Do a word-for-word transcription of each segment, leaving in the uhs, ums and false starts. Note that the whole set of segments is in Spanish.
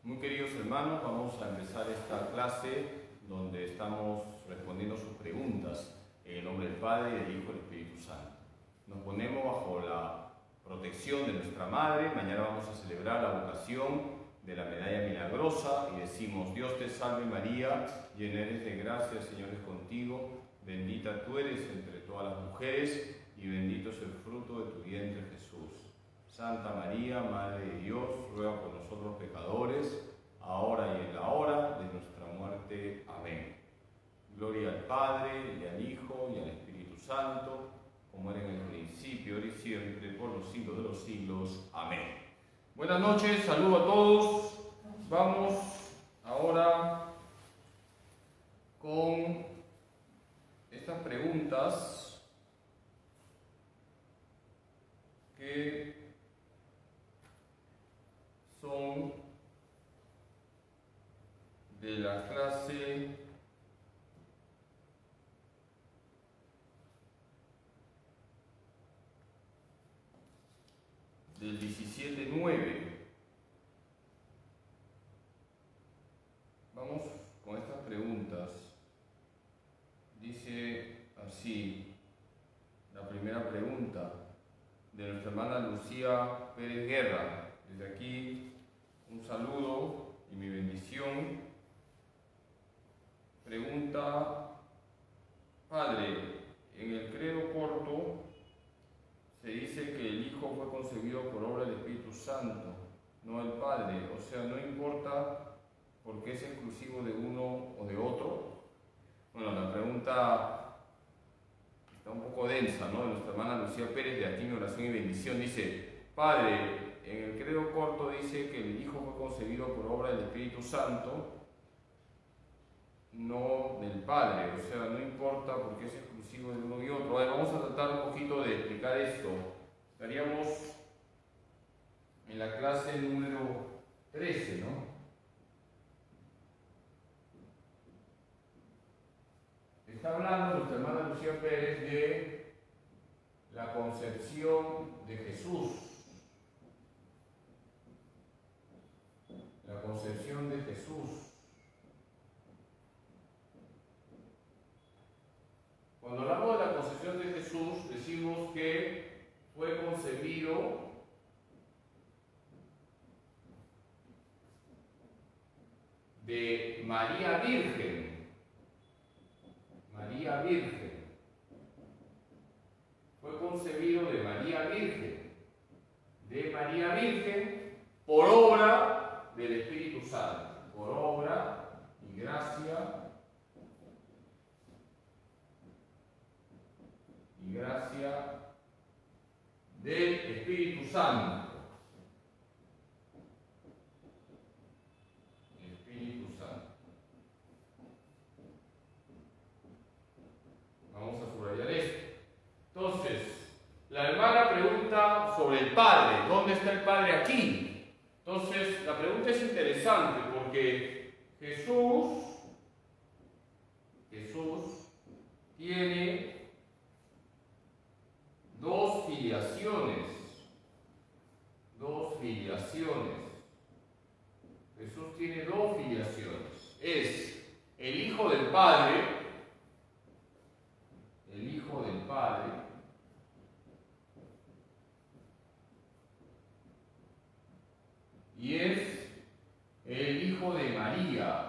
Muy queridos hermanos, vamos a empezar esta clase donde estamos respondiendo sus preguntas en el nombre del Padre, y del Hijo y del Espíritu Santo. Nos ponemos bajo la protección de nuestra Madre. Mañana vamos a celebrar la vocación de la medalla milagrosa y decimos: Dios te salve María, llena eres de gracia, el Señor es contigo, bendita tú eres entre todas las mujeres y bendito es el fruto de tu vientre Jesús. Santa María, Madre de Dios, ruega por nosotros pecadores, ahora y en la hora de nuestra muerte. Amén. Gloria al Padre, y al Hijo, y al Espíritu Santo, como era en el principio, ahora y siempre, por los siglos de los siglos. Amén. Buenas noches, saludo a todos. Vamos ahora con estas preguntas que son de la clase del diecisiete nueve. Vamos con estas preguntas. Dice así la primera pregunta de nuestra hermana Lucía Pérez Guerra. Desde aquí un saludo y mi bendición. Pregunta: Padre, en el credo corto se dice que el Hijo fue concebido por obra del Espíritu Santo, no el Padre. O sea, no importa porque es exclusivo de uno o de otro. Bueno, la pregunta está un poco densa, ¿no? De nuestra hermana Lucía Pérez, de aquí mi oración y bendición. Dice: Padre, en el credo corto dice que el Hijo fue concebido por obra del Espíritu Santo, no del Padre. O sea, no importa porque es exclusivo de uno y otro. A ver, vamos a tratar un poquito de explicar esto. Estaríamos en la clase número trece, ¿no? Está hablando nuestra hermana Lucía Pérez de la concepción de Jesús. La concepción de Jesús. Cuando hablamos de la concepción de Jesús, decimos que fue concebido de María Virgen. María Virgen. Fue concebido de María Virgen. De María Virgen por obra del Espíritu Santo. Por obra y gracia y gracia del Espíritu Santo. Espíritu Santo. Vamos a subrayar esto. Entonces, la hermana pregunta sobre el Padre. ¿Dónde está el Padre aquí? Entonces, la pregunta es interesante porque Jesús, Jesús tiene dos filiaciones, dos filiaciones. Jesús tiene dos filiaciones. Es el Hijo del Padre, el Hijo del Padre, y es el Hijo de María.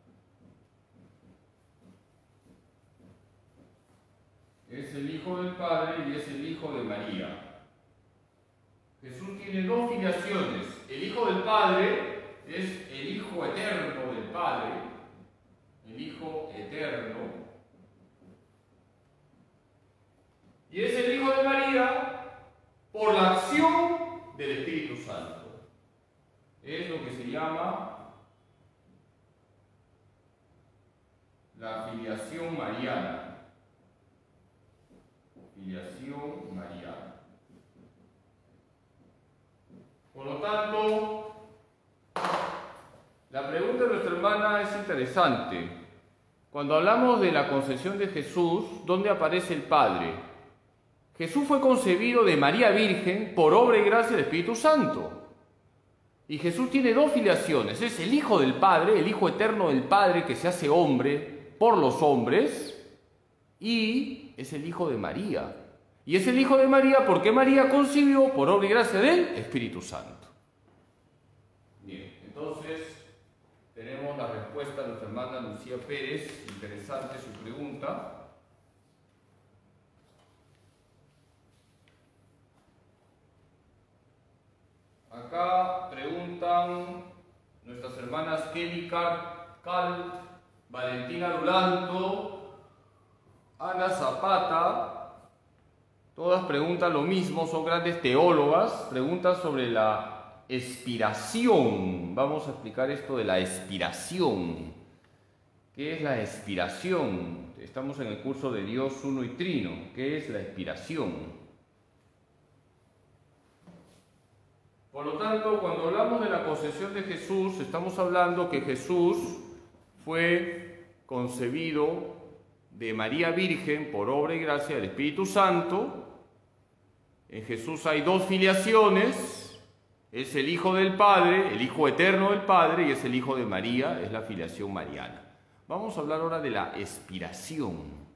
Es el Hijo del Padre y es el Hijo de María. Jesús tiene dos filiaciones. El Hijo del Padre es el Hijo eterno del Padre, el Hijo eterno. Y es el Hijo de María por la acción del Espíritu Santo. Es lo que se llama la filiación mariana. Filiación mariana. Por lo tanto, la pregunta de nuestra hermana es interesante. Cuando hablamos de la concepción de Jesús, ¿dónde aparece el Padre? Jesús fue concebido de María Virgen por obra y gracia del Espíritu Santo. Y Jesús tiene dos filiaciones. Es el Hijo del Padre, el Hijo eterno del Padre que se hace hombre por los hombres, y es el Hijo de María. Y es el Hijo de María porque María concibió por obra y gracia del Espíritu Santo. Bien, entonces tenemos la respuesta de nuestra hermana Lucía Pérez. Interesante su pregunta. Acá preguntan nuestras hermanas Kelly Cal, Valentina Duranto, Ana Zapata. Todas preguntan lo mismo, son grandes teólogas. Preguntan sobre la expiración. Vamos a explicar esto de la expiración. ¿Qué es la expiración? Estamos en el curso de Dios Uno y Trino. ¿Qué es la expiración? Por lo tanto, cuando hablamos de la concepción de Jesús, estamos hablando que Jesús fue concebido de María Virgen por obra y gracia del Espíritu Santo. En Jesús hay dos filiaciones, es el Hijo del Padre, el Hijo eterno del Padre, y es el Hijo de María, es la filiación mariana. Vamos a hablar ahora de la expiración.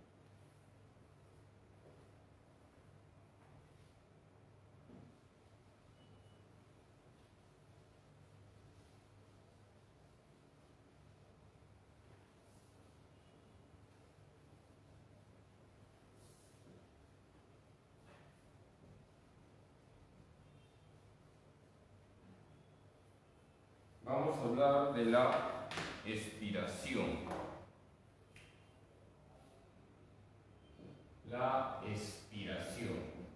Vamos a hablar de la expiración. La expiración.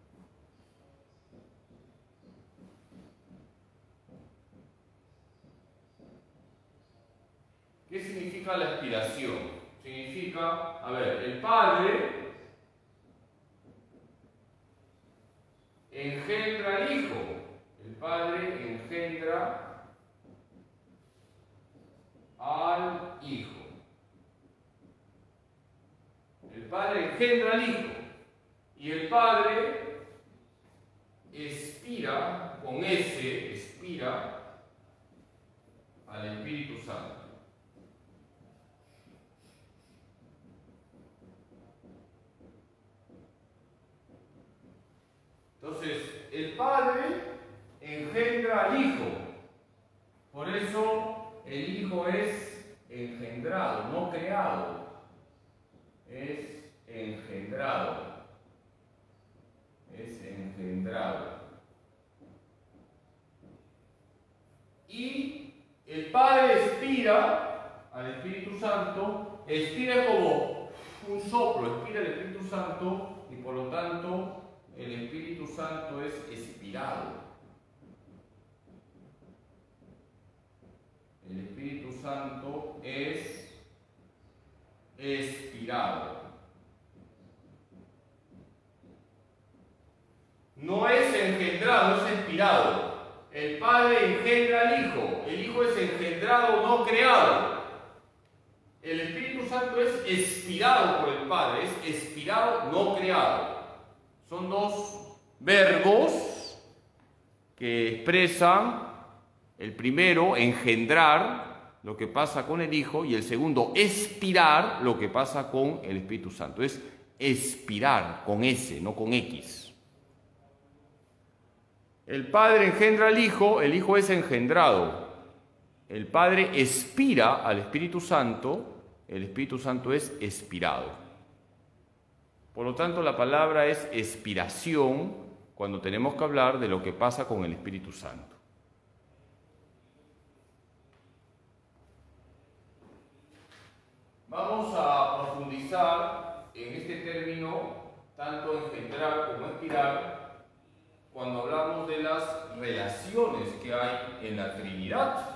¿Qué significa la expiración? Significa, a ver, el Padre engendra al Hijo. El Padre engendra al Hijo. El Padre engendra al Hijo y el Padre expira, con ese, expira al Espíritu Santo. Entonces, el Padre engendra al Hijo. Por eso el Hijo es engendrado, no creado. Es engendrado. Es engendrado. Y el Padre expira al Espíritu Santo. Expira como un soplo, expira el Espíritu Santo y por lo tanto el Espíritu Santo es expirado. El Espíritu Santo es expirado. No es engendrado, es expirado. El Padre engendra al Hijo. El Hijo es engendrado, no creado. El Espíritu Santo es expirado por el Padre, es expirado, no creado. Son dos verbos que expresan, el primero, engendrar, lo que pasa con el Hijo, y el segundo, expirar, lo que pasa con el Espíritu Santo. Es expirar, con S, no con X. El Padre engendra al Hijo, el Hijo es engendrado. El Padre expira al Espíritu Santo, el Espíritu Santo es expirado. Por lo tanto, la palabra es expiración cuando tenemos que hablar de lo que pasa con el Espíritu Santo. Vamos a profundizar en este término, tanto engendrar como expirar, cuando hablamos de las relaciones que hay en la Trinidad.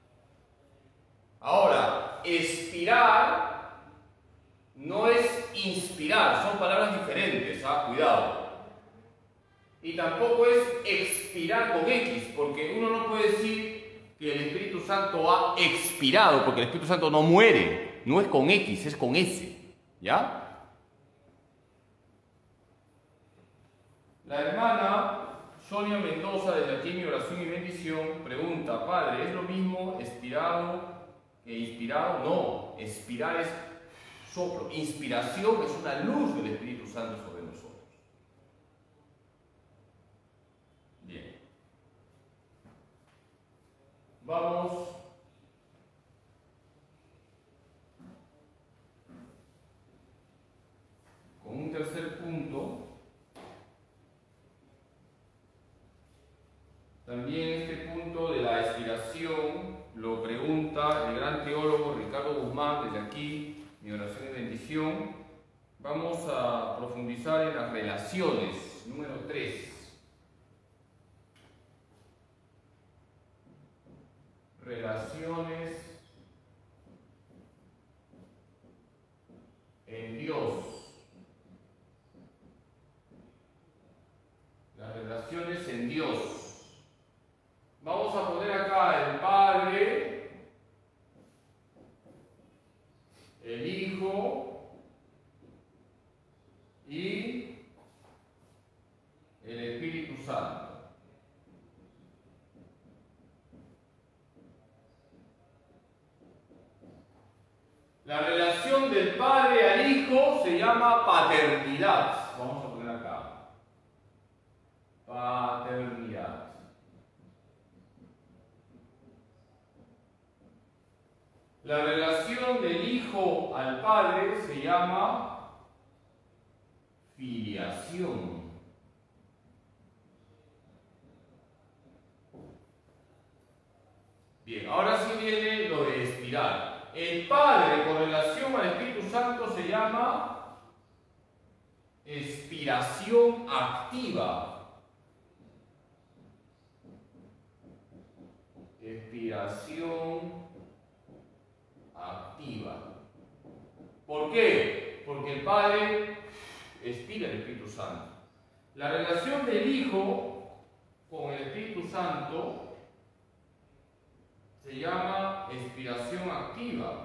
Ahora, expirar no es inspirar, son palabras diferentes, ¿ah? Cuidado. Y tampoco es expirar con X, porque uno no puede decir que el Espíritu Santo ha expirado, porque el Espíritu Santo no muere, no es con X, es con S, ¿ya? La hermana Sonia Mendoza, desde aquí mi oración y bendición, pregunta, Padre, ¿es lo mismo expirado que inspirado? No, expirar es soplo. Inspiración es una luz del Espíritu Santo sobre nosotros. Bien. Vamos con un tercer punto. También este punto de la expiración lo pregunta el gran teólogo Ricardo Guzmán, desde aquí, mi oración y bendición. Vamos a profundizar en las relaciones, número tres. Relaciones en Dios. Las relaciones en Dios. Vamos a poner acá el Padre, el Hijo y el Espíritu Santo. La relación del Padre al Hijo se llama paternidad. Vamos a poner acá. Paternidad. La relación del Hijo al Padre se llama filiación. Bien, ahora sí viene lo de expirar. El Padre con relación al Espíritu Santo se llama expiración activa. Expiración activa. ¿Por qué? Porque el Padre expira el Espíritu Santo. La relación del Hijo con el Espíritu Santo se llama expiración activa.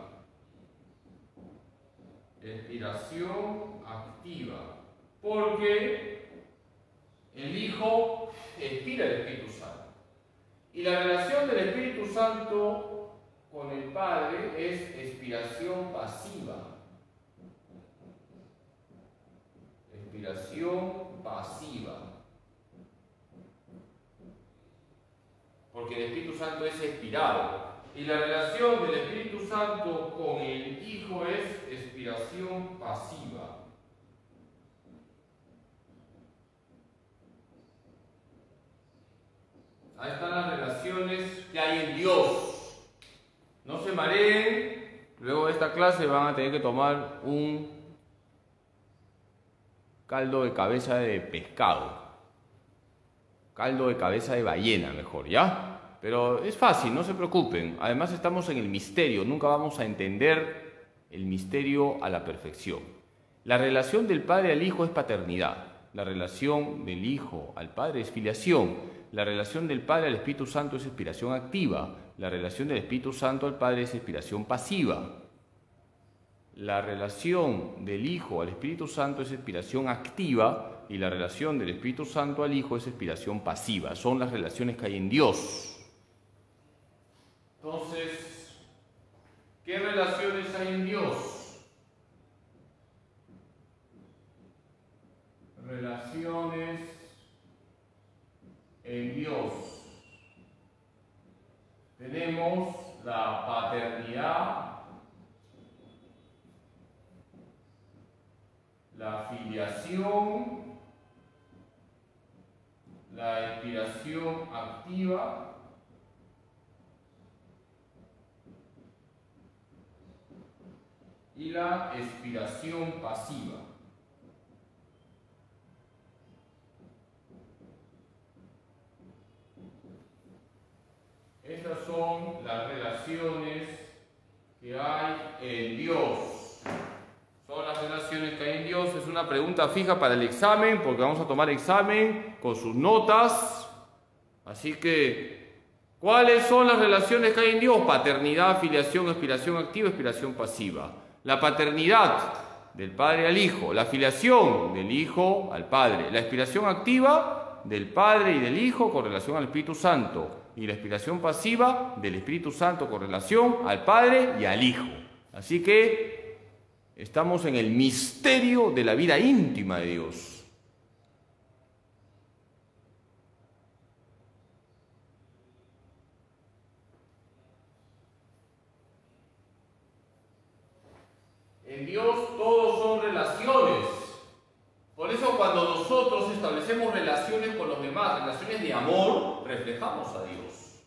Expiración activa. Porque el Hijo expira el Espíritu Santo. Y la relación del Espíritu Santo con el Padre es expiración pasiva. Expiración pasiva. Porque el Espíritu Santo es expirado. Y la relación del Espíritu Santo con el Hijo es expiración pasiva. Ahí están las relaciones que hay en Dios. No se mareen, luego de esta clase van a tener que tomar un caldo de cabeza de pescado, caldo de cabeza de ballena mejor, ¿ya? Pero es fácil, no se preocupen, además estamos en el misterio, nunca vamos a entender el misterio a la perfección. La relación del Padre al Hijo es paternidad, la relación del Hijo al Padre es filiación, la relación del Padre al Espíritu Santo es expiración activa, la relación del Espíritu Santo al Padre es expiración pasiva. La relación del Hijo al Espíritu Santo es expiración activa y la relación del Espíritu Santo al Hijo es expiración pasiva. Son las relaciones que hay en Dios. Entonces, ¿qué relaciones hay en Dios? Relaciones en Dios. Tenemos la paternidad, la filiación, la expiración activa y la expiración pasiva. Estas son las relaciones que hay en Dios. Son las relaciones que hay en Dios. Es una pregunta fija para el examen, porque vamos a tomar examen con sus notas. Así que, ¿cuáles son las relaciones que hay en Dios? Paternidad, filiación, expiración activa, expiración pasiva. La paternidad del Padre al Hijo, la filiación del Hijo al Padre, la expiración activa, del Padre y del Hijo con relación al Espíritu Santo, y la explicación pasiva del Espíritu Santo con relación al Padre y al Hijo. Así que estamos en el misterio de la vida íntima de Dios. En Dios todos son relaciones. Por eso cuando nosotros establecemos relaciones con los demás, relaciones de amor, reflejamos a Dios.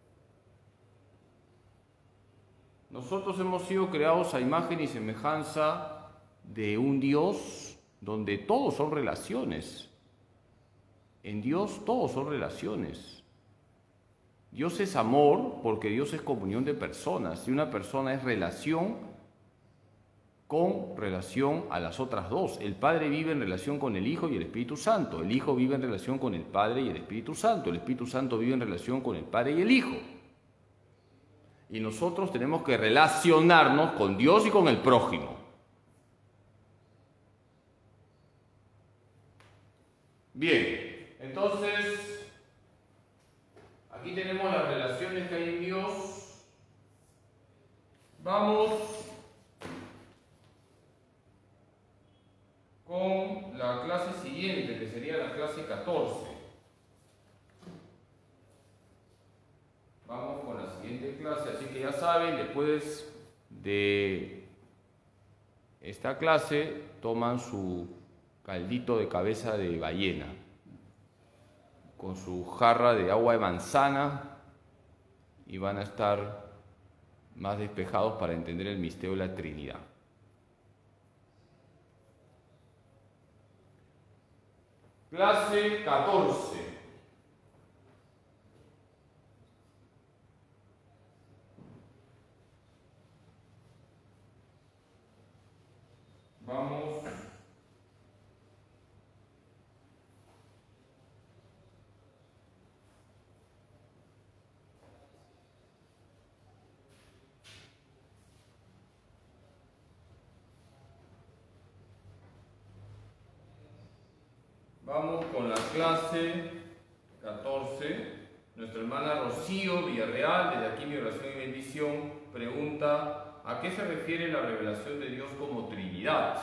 Nosotros hemos sido creados a imagen y semejanza de un Dios donde todos son relaciones. En Dios todos son relaciones. Dios es amor porque Dios es comunión de personas y una persona es relación con relación a las otras dos. El Padre vive en relación con el Hijo y el Espíritu Santo. El Hijo vive en relación con el Padre y el Espíritu Santo. El Espíritu Santo vive en relación con el Padre y el Hijo. Y nosotros tenemos que relacionarnos con Dios y con el prójimo. Bien, entonces, aquí tenemos las relaciones que hay en Dios. Vamos con la clase siguiente, que sería la clase catorce. Vamos con la siguiente clase, así que ya saben, después de esta clase toman su caldito de cabeza de ballena con su jarra de agua de manzana y van a estar más despejados para entender el misterio de la Trinidad. Clase catorce. Vamos Vamos con la clase catorce. Nuestra hermana Rocío Villarreal, desde aquí mi oración y bendición, pregunta: ¿a qué se refiere la revelación de Dios como Trinidad?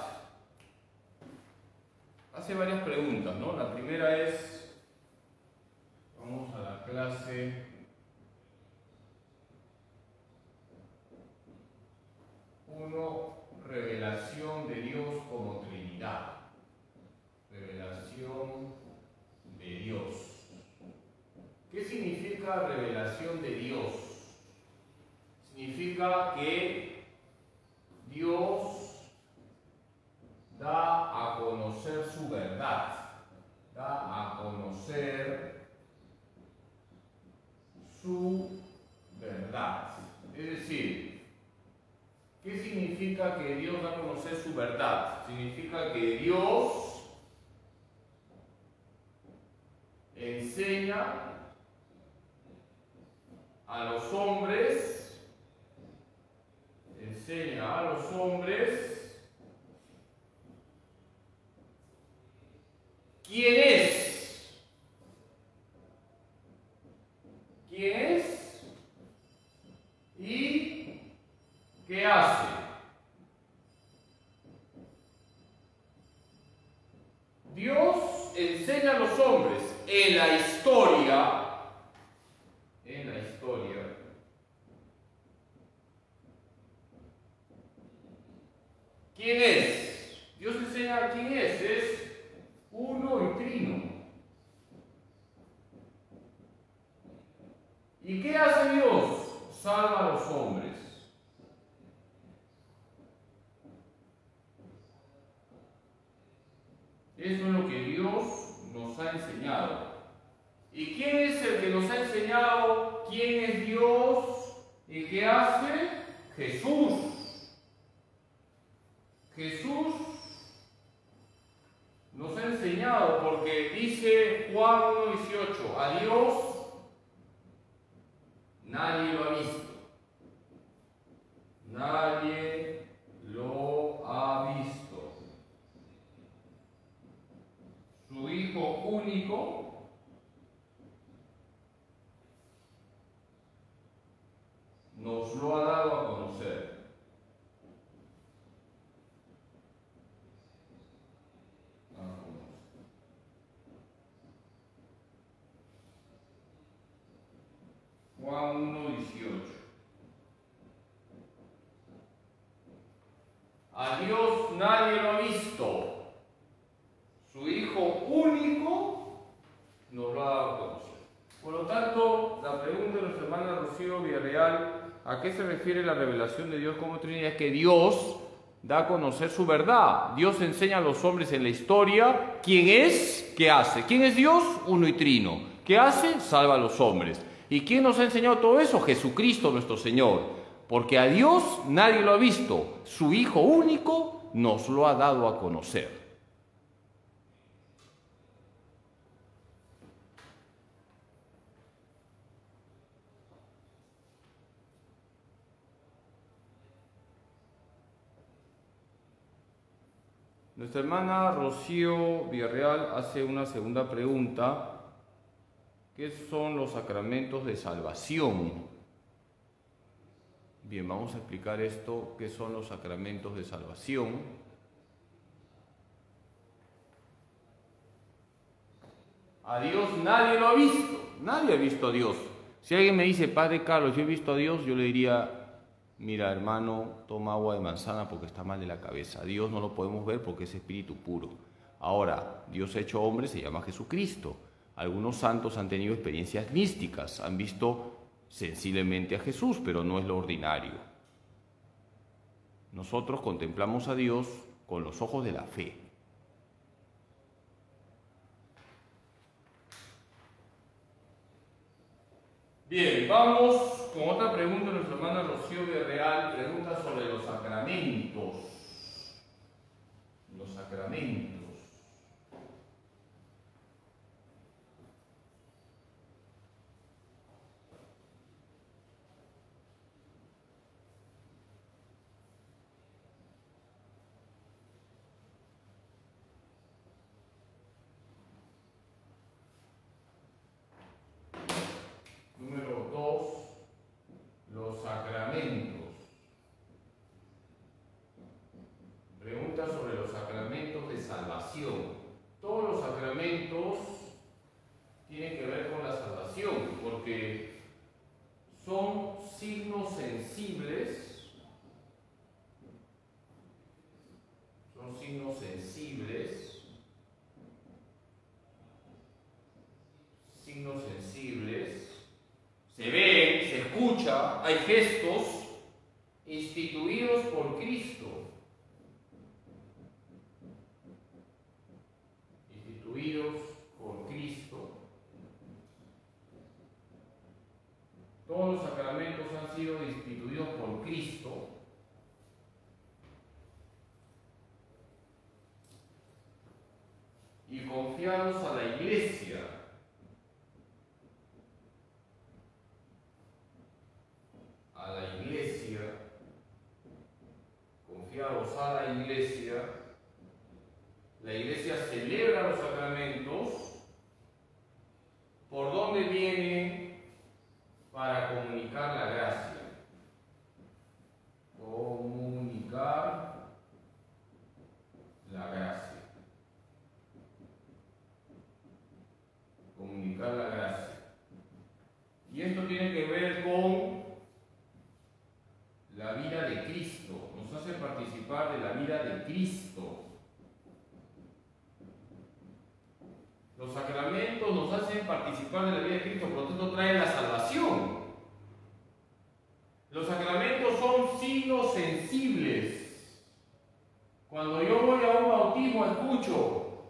Hace varias preguntas, ¿no? La primera es, vamos a la clase uno, revelación de Dios como Trinidad. Revelación de Dios. ¿Qué significa revelación de Dios? Significa que Dios da a conocer su verdad, da a conocer su verdad. Es decir, ¿qué significa que Dios da a conocer su verdad? Significa que Dios enseña a los hombres, enseña a los hombres quién es, quién es y qué hace. Dios enseña a los hombres en la historia, en la historia, ¿quién es? Dios enseña quién es, es uno y trino. ¿Y qué hace Dios? Salva a los hombres. Eso es lo que Dios nos ha enseñado. ¿Y quién es el que nos ha enseñado quién es Dios y qué hace? Jesús. Jesús nos ha enseñado porque dice Juan uno dieciocho, a Dios nadie lo ha visto. Nadie lo ha visto. Su Hijo único, nos lo ha dado a conocer. Juan uno dieciocho. A Dios nadie lo ha visto. Su Hijo único nos lo ha dado a conocer. Por lo tanto, la pregunta de nuestra hermana Rocío Villarreal, ¿a qué se refiere la revelación de Dios como Trinidad? Es que Dios da a conocer su verdad. Dios enseña a los hombres en la historia quién es, qué hace. ¿Quién es Dios? Uno y trino. ¿Qué hace? Salva a los hombres. ¿Y quién nos ha enseñado todo eso? Jesucristo nuestro Señor. Porque a Dios nadie lo ha visto. Su Hijo único nos lo ha dado a conocer. Nuestra hermana Rocío Villarreal hace una segunda pregunta. ¿Qué son los sacramentos de salvación? Bien, vamos a explicar esto. ¿Qué son los sacramentos de salvación? A Dios nadie lo ha visto. Nadie ha visto a Dios. Si alguien me dice, Padre Carlos, yo he visto a Dios, yo le diría, mira hermano, toma agua de manzana porque está mal de la cabeza. A Dios no lo podemos ver porque es espíritu puro. Ahora, Dios hecho hombre se llama Jesucristo. Algunos santos han tenido experiencias místicas, han visto sensiblemente a Jesús, pero no es lo ordinario. Nosotros contemplamos a Dios con los ojos de la fe. Bien, vamos con otra pregunta de nuestra hermana Rocío Villarreal, pregunta sobre los sacramentos. Los sacramentos. Número dos, los sacramentos. Pregunta sobre los sacramentos de salvación. Todos los sacramentos tienen que ver con la salvación, porque son signos sensibles, son signos sensibles, signos sensibles, se ven, se escucha, hay gestos instituidos por Cristo. Instituidos por Cristo. Todos los sacramentos han sido instituidos por Cristo. Y confiados a la Iglesia. A la Iglesia, confiados a la Iglesia, la Iglesia celebra los sacramentos. ¿Por dónde viene? Para comunicar la gracia. Comunicar la gracia. Comunicar la gracia. Y esto tiene que ver con la vida de Cristo, nos hace participar de la vida de Cristo. Los sacramentos nos hacen participar de la vida de Cristo, por lo tanto traen la salvación. Los sacramentos son signos sensibles. Cuando yo voy a un bautismo, escucho,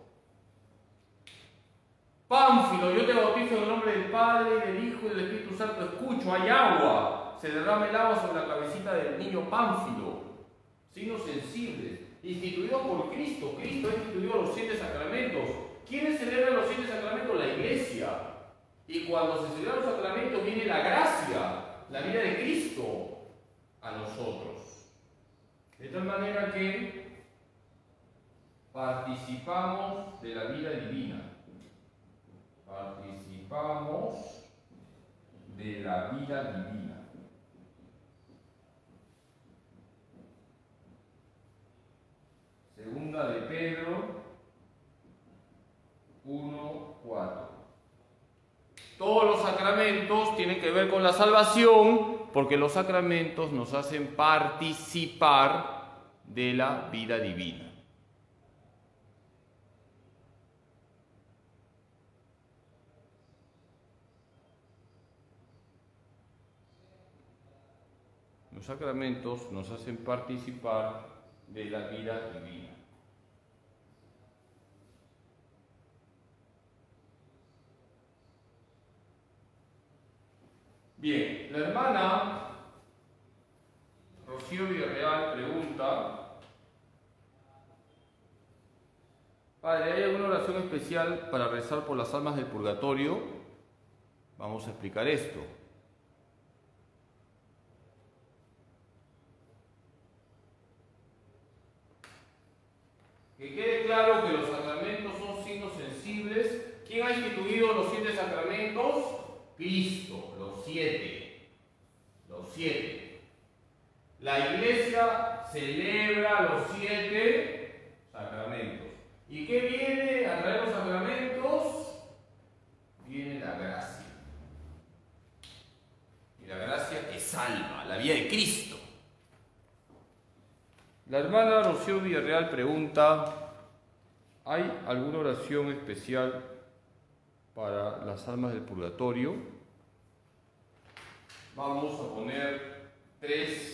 Pánfilo, yo te bautizo en el nombre del Padre, del Hijo y del Espíritu Santo, escucho, hay agua. Se derrama el agua sobre la cabecita del niño Pánfilo. Signos sensibles, instituidos por Cristo. Cristo ha instituido los siete sacramentos. ¿Quiénes celebran los siete sacramentos? La Iglesia. Y cuando se celebran los sacramentos viene la gracia, la vida de Cristo a nosotros. De tal manera que participamos de la vida divina. Participamos de la vida divina. sacramentos tienen que ver con la salvación, porque los sacramentos nos hacen participar de la vida divina. Los sacramentos nos hacen participar de la vida divina. Bien, la hermana Rocío Villarreal pregunta: Padre, ¿hay alguna oración especial para rezar por las almas del purgatorio? Vamos a explicar esto. Que quede claro que los sacramentos son signos sensibles. ¿Quién ha instituido los siete sacramentos? Cristo, los siete. Los siete. La Iglesia celebra los siete sacramentos. ¿Y qué viene a traer los sacramentos? Viene la gracia. Y la gracia que salva, la vida de Cristo. La hermana Rocío Villarreal pregunta: ¿hay alguna oración especial para las almas del purgatorio? Vamos a poner tres.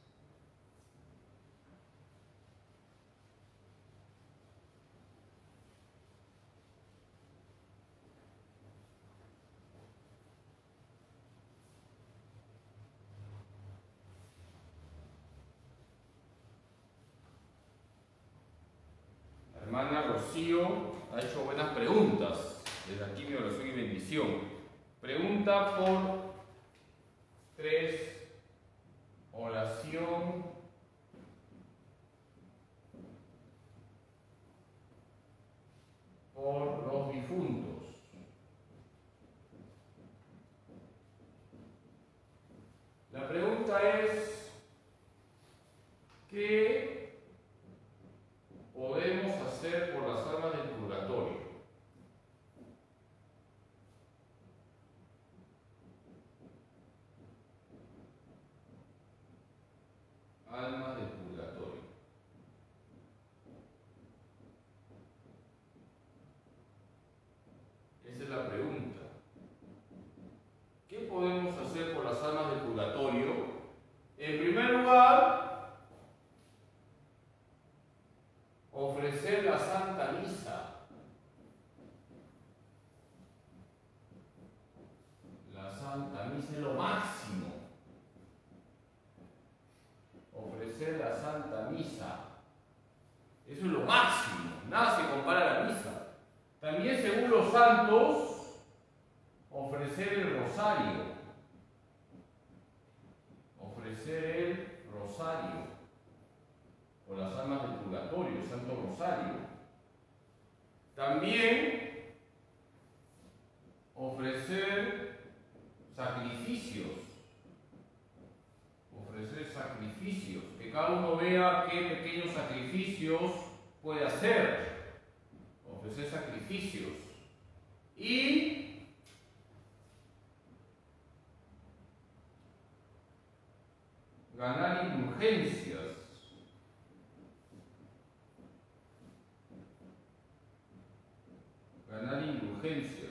La hermana Rocío ha hecho buenas preguntas. Desde aquí mi oración y bendición. Pregunta por tres: oración por los difuntos. La pregunta es: ¿qué podemos hacer por las almas del purgatorio? Almas del purgatorio. Esa es la pregunta. ¿Qué podemos hacer por las almas del purgatorio? En primer lugar, ofrecer la Santa Misa. La Santa Misa es lo máximo. Ofrecer la Santa Misa. Eso es lo máximo. Nada se compara a la misa. También, según los santos, ofrecer el rosario. Ofrecer el rosario. Por las almas del purgatorio, el Santo Rosario. También ofrecer sacrificios. Ofrecer sacrificios. Que cada uno vea qué pequeños sacrificios puede hacer. Ofrecer sacrificios. Y ganar indulgencias. Ganar indulgencias.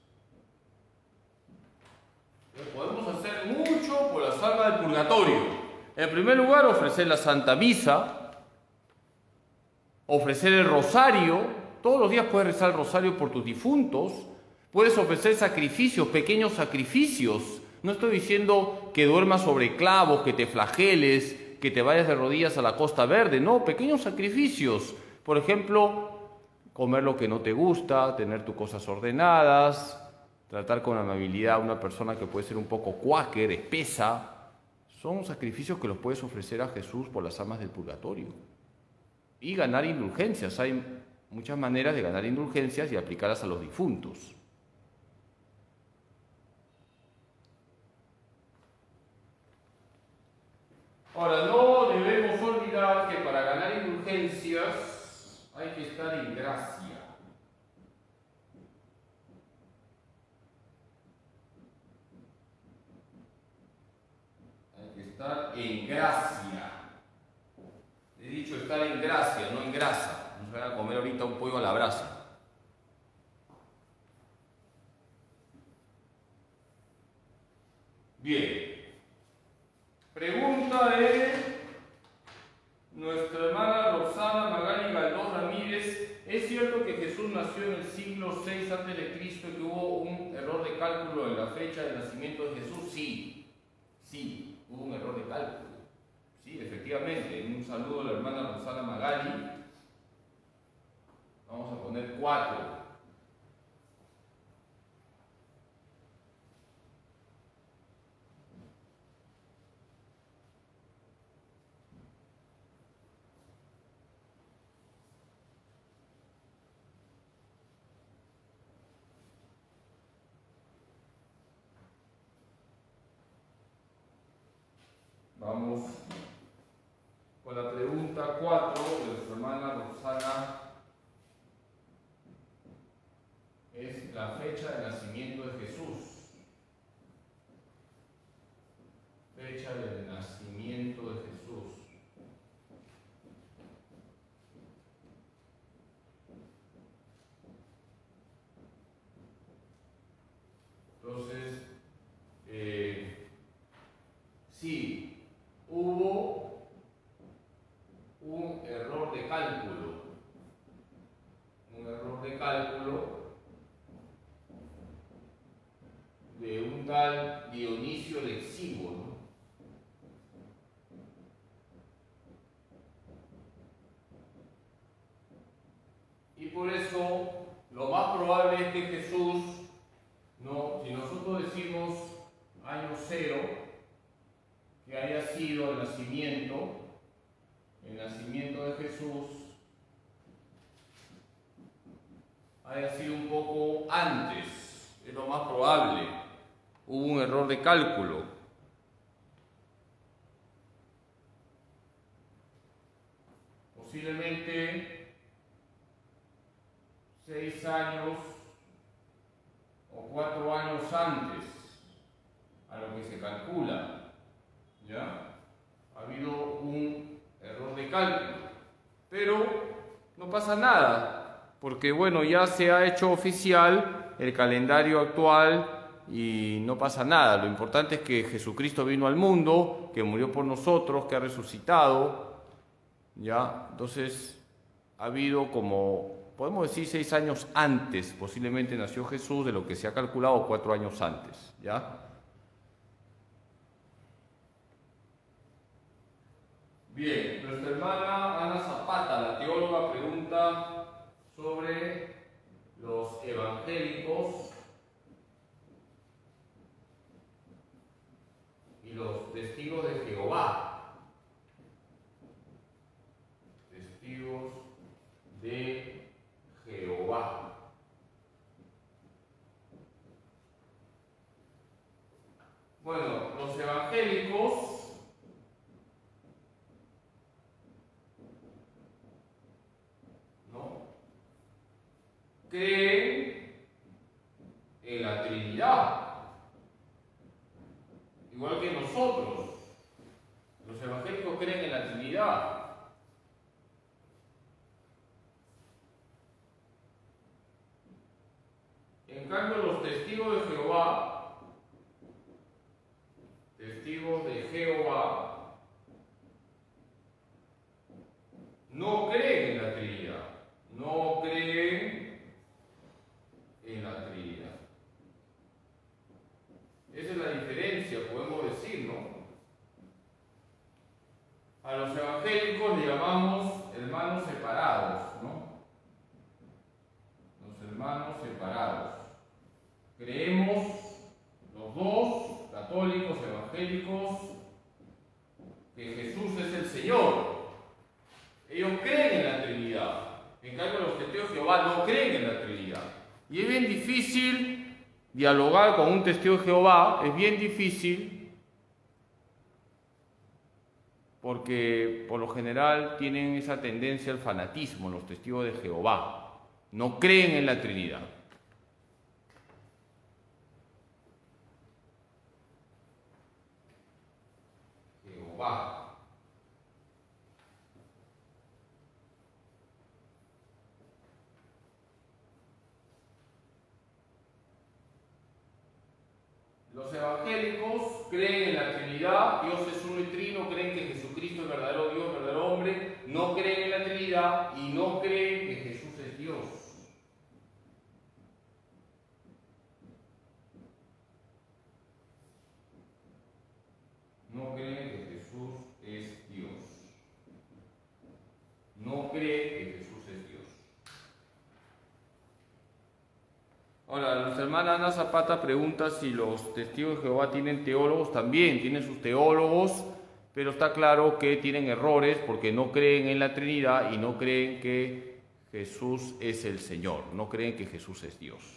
Podemos hacer mucho por las almas del purgatorio. En primer lugar, ofrecer la Santa Misa, ofrecer el rosario. Todos los días puedes rezar el rosario por tus difuntos. Puedes ofrecer sacrificios, pequeños sacrificios. No estoy diciendo que duermas sobre clavos, que te flageles, que te vayas de rodillas a la Costa Verde. No, pequeños sacrificios. Por ejemplo, comer lo que no te gusta, tener tus cosas ordenadas, tratar con amabilidad a una persona que puede ser un poco cuáquer, espesa. Son sacrificios que los puedes ofrecer a Jesús por las almas del purgatorio. Y ganar indulgencias. Hay muchas maneras de ganar indulgencias y aplicarlas a los difuntos. Ahora, no debemos olvidar que para ganar indulgencias hay que estar en gracia. estar en gracia. He dicho estar en gracia, no en grasa. Nos van a comer ahorita un pollo a la brasa. Bien. Pregunta de nuestra hermana Roxana Magali Galdós Ramírez. ¿Es cierto que Jesús nació en el siglo seis antes de Cristo y que hubo un error de cálculo en la fecha de nacimiento de Jesús? Sí, sí, hubo un error de cálculo. Sí, efectivamente. Un saludo a la hermana Roxana Magali. Vamos a poner cuatro. Vamos con la pregunta cuatro de nuestra hermana Roxana. Es la fecha de nacimiento de Jesús. Fecha de nacimiento de Jesús. Entonces, eh, sí. Hubo un error de cálculo, un error de cálculo de un tal Dionisio el Exiguo, ¿no? Y por eso lo más probable es que Jesús, no, si nosotros decimos año cero, que haya sido el nacimiento, el nacimiento de Jesús, haya sido un poco antes, es lo más probable. Hubo un error de cálculo. Posiblemente seis años o cuatro años antes, a lo que se calcula. ¿Ya? Ha habido un error de cálculo, pero no pasa nada, porque bueno, ya se ha hecho oficial el calendario actual y no pasa nada. Lo importante es que Jesucristo vino al mundo, que murió por nosotros, que ha resucitado, ¿ya? Entonces ha habido como, podemos decir, seis años antes, posiblemente nació Jesús, de lo que se ha calculado cuatro años antes, ¿ya? Bien, nuestra hermana Ana Zapata, la teóloga, pregunta sobre los evangélicos y los testigos de Jehová. Testigos de Jehová. Bueno, los evangélicos creen en la Trinidad, igual que nosotros. Los evangélicos creen en la Trinidad. En cambio, los testigos de Jehová, testigos de Jehová, no creen en la Trinidad, no creen en la Trinidad. Esa es la diferencia, podemos decir, ¿no? A los evangélicos le llamamos hermanos separados, ¿no? Los hermanos separados. Creemos los dos, católicos, evangélicos, que Jesús es el Señor. Ellos creen en la Trinidad. En cambio, los testigos de Jehová no creen en la Trinidad. Y es bien difícil dialogar con un testigo de Jehová, es bien difícil, porque por lo general tienen esa tendencia al fanatismo, los testigos de Jehová. No creen en la Trinidad. Jehová. Los evangélicos creen en la Trinidad, Dios es uno y trino, creen que Jesucristo es verdadero Dios, verdadero hombre, no creen en la Trinidad y no creen que Jesús es Dios. No creen que Jesús es Dios. No creen que Jesús es Dios. Ahora, nuestra hermana Ana Zapata pregunta si los testigos de Jehová tienen teólogos. También tienen sus teólogos, pero está claro que tienen errores porque no creen en la Trinidad y no creen que Jesús es el Señor, no creen que Jesús es Dios.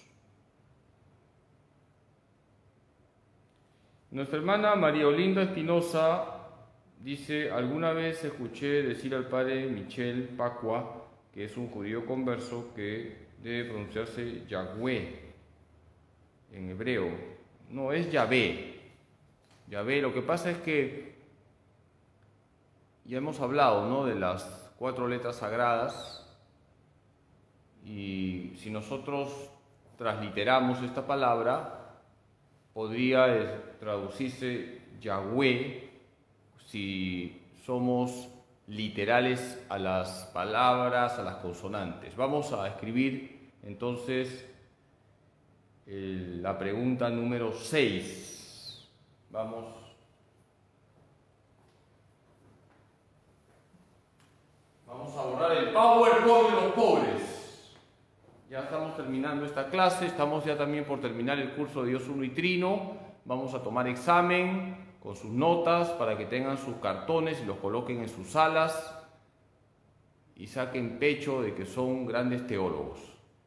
Nuestra hermana María Olinda Espinosa dice: alguna vez escuché decir al padre Michel Pacua, que es un judío converso, que debe pronunciarse Yahweh en hebreo. No, es Yahvé. Yahvé, lo que pasa es que ya hemos hablado, ¿no?, de las cuatro letras sagradas, y si nosotros transliteramos esta palabra, podría traducirse Yahweh si somos literales a las palabras, a las consonantes. Vamos a escribir entonces el, la pregunta número seis. Vamos. Vamos a borrar el PowerPoint de los pobres. Ya estamos terminando esta clase, estamos ya también por terminar el curso de Dios Uno y Trino. Vamos a tomar examen con sus notas para que tengan sus cartones y los coloquen en sus salas y saquen pecho de que son grandes teólogos.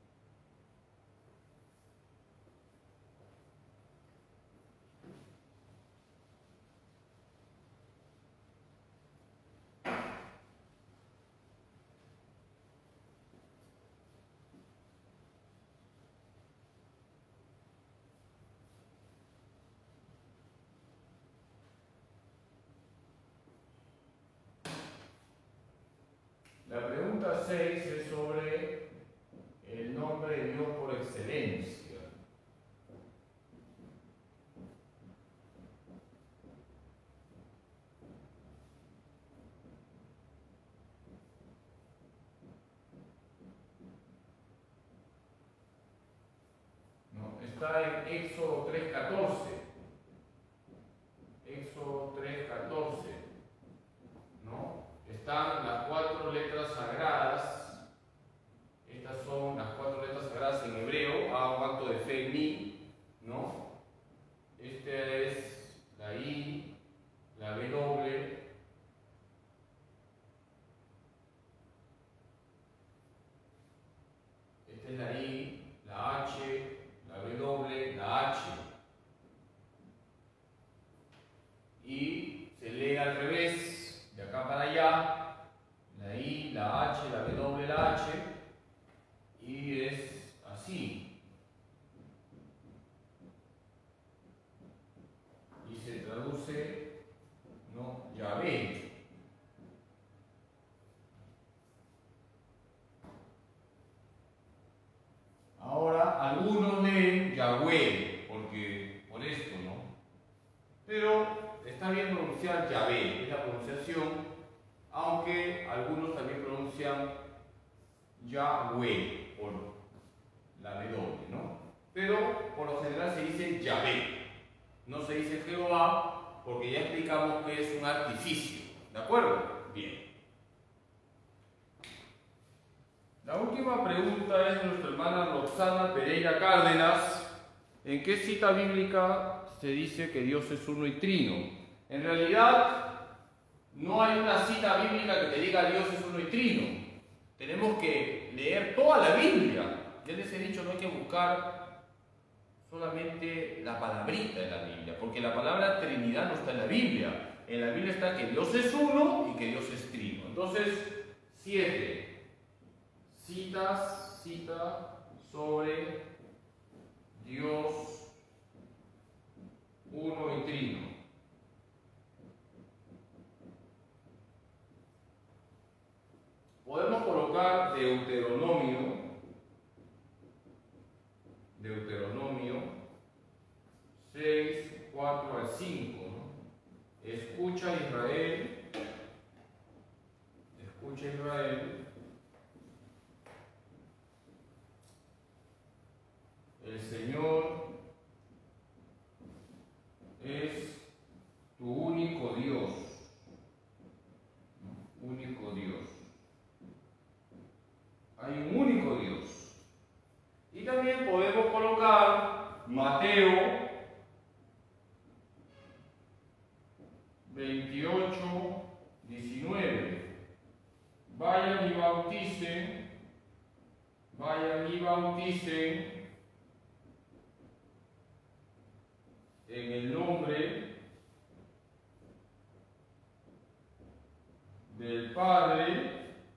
La pregunta seis es sobre el nombre de Dios por excelencia. No, está en Éxodo tres catorce. Éxodo tres catorce. ¿No? Están las cuatro letras sagradas. Estas son las cuatro letras sagradas en hebreo. Haga un acto de fe en mí, ¿no? Esta es la I, la W, esta es la I, la H, la W, la H. Y se lee al revés, de acá para allá, la I, la H, la W, la H, y es así. Y se traduce, ¿no?, Yahvé. Ahora, algunos leen Yahweh, porque por esto, ¿no? Pero está bien pronunciar Yahvé, es la pronunciación, aunque algunos también pronuncian Yahweh por la W, ¿no? Pero por lo general se dice Yahvé, no se dice Jehová, porque ya explicamos que es un artificio, ¿de acuerdo? Bien. La última pregunta es de nuestra hermana Roxana Pereira Cárdenas. ¿En qué cita bíblica se dice que Dios es uno y trino? En realidad, no hay una cita bíblica que te diga Dios es uno y trino. Tenemos que leer toda la Biblia. Ya les he dicho, no hay que buscar solamente la palabrita de la Biblia, porque la palabra Trinidad no está en la Biblia. En la Biblia está que Dios es uno y que Dios es trino. Entonces, siete citas, cita sobre Dios uno y trino. al cinco, ¿no? Escucha Israel, escucha Israel, el Señor es tu único Dios, único Dios. Hay un único Dios. Y también podemos colocar Mateo veintiocho, diecinueve. Vayan y bauticen, vayan y bauticen en el nombre del Padre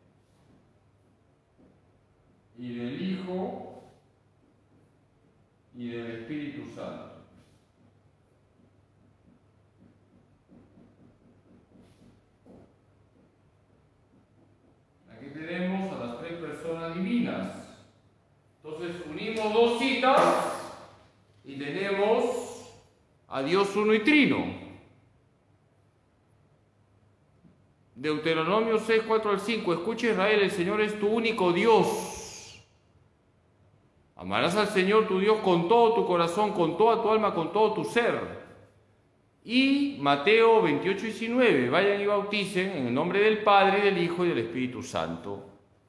y del Hijo y del Espíritu Santo. Aquí tenemos a las tres personas divinas. Entonces unimos dos citas y tenemos a Dios uno y trino. Deuteronomio seis, cuatro al cinco. Escucha Israel, el Señor es tu único Dios. Amarás al Señor tu Dios con todo tu corazón, con toda tu alma, con todo tu ser. Y Mateo veintiocho, diecinueve. Vayan y bauticen en el nombre del Padre, del Hijo y del Espíritu Santo.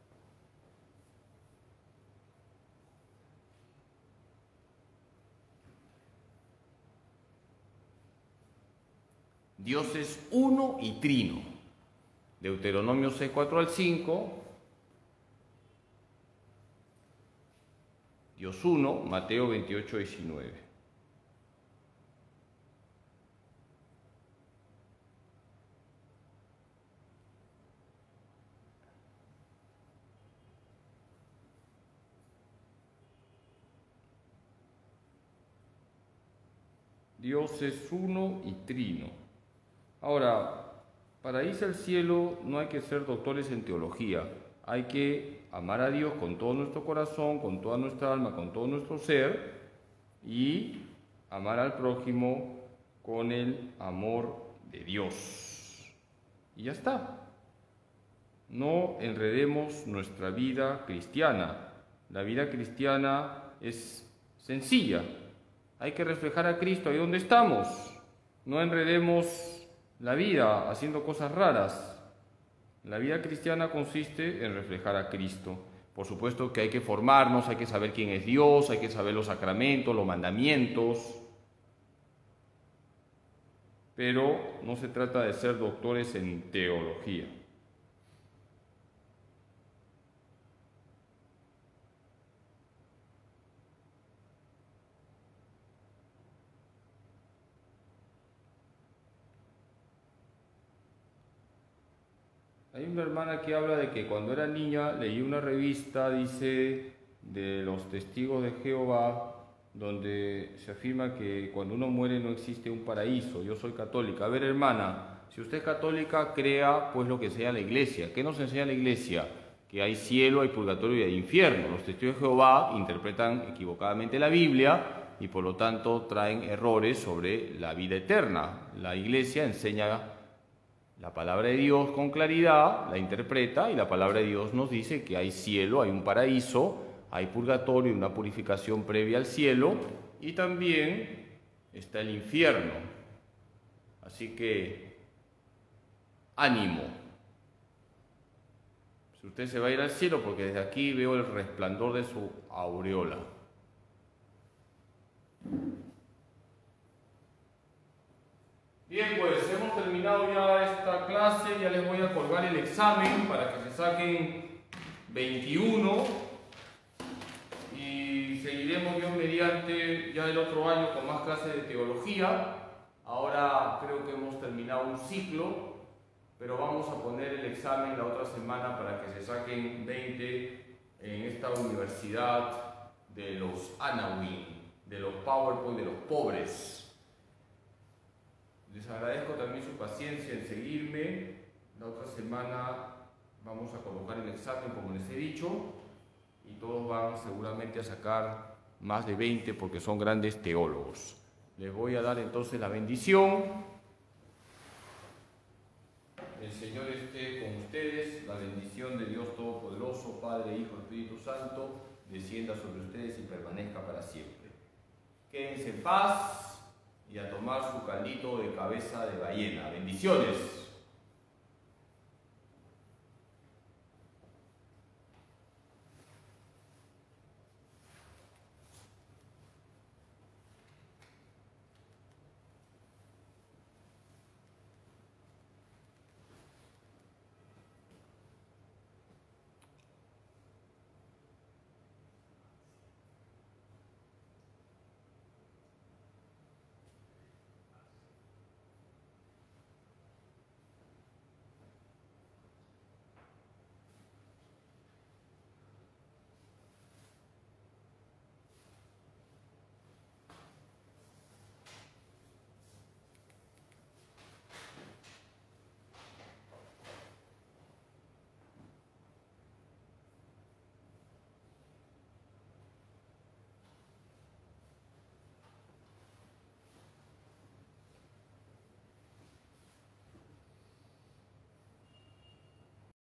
Dios es uno y trino. Deuteronomio seis, cuatro al cinco. Dios uno, Mateo veintiocho, diecinueve. Dios es uno y trino. Ahora, para irse al cielo no hay que ser doctores en teología, hay que amar a Dios con todo nuestro corazón, con toda nuestra alma, con todo nuestro ser y amar al prójimo con el amor de Dios. Y ya está. No enredemos nuestra vida cristiana. La vida cristiana es sencilla. Hay que reflejar a Cristo ahí donde estamos. No enredemos la vida haciendo cosas raras. La vida cristiana consiste en reflejar a Cristo. Por supuesto que hay que formarnos, hay que saber quién es Dios, hay que saber los sacramentos, los mandamientos. Pero no se trata de ser doctores en teología. Hay una hermana que habla de que cuando era niña leí una revista, dice, de los testigos de Jehová, donde se afirma que cuando uno muere no existe un paraíso. Yo soy católica. A ver, hermana, si usted es católica, crea pues lo que sea la iglesia. ¿Qué nos enseña la iglesia? Que hay cielo, hay purgatorio y hay infierno. Los testigos de Jehová interpretan equivocadamente la Biblia y por lo tanto traen errores sobre la vida eterna. La iglesia enseña la palabra de Dios con claridad, la interpreta y la palabra de Dios nos dice que hay cielo, hay un paraíso, hay purgatorio, una purificación previa al cielo y también está el infierno. Así que, ánimo. Si usted se va a ir al cielo, porque desde aquí veo el resplandor de su aureola. Bien, pues hemos terminado ya esta clase, ya les voy a colgar el examen para que se saquen veintiuno y seguiremos Dios mediante ya el otro año con más clases de teología. Ahora creo que hemos terminado un ciclo, pero vamos a poner el examen la otra semana para que se saquen veinte en esta universidad de los Anawin, de los PowerPoint, de los pobres. Les agradezco también su paciencia en seguirme. La otra semana vamos a colocar el examen, como les he dicho, y todos van seguramente a sacar más de veinte porque son grandes teólogos. Les voy a dar entonces la bendición. El Señor esté con ustedes. La bendición de Dios Todopoderoso, Padre, Hijo, Espíritu Santo, descienda sobre ustedes y permanezca para siempre. Quédense en paz y a tomar su caldito de cabeza de ballena. Bendiciones.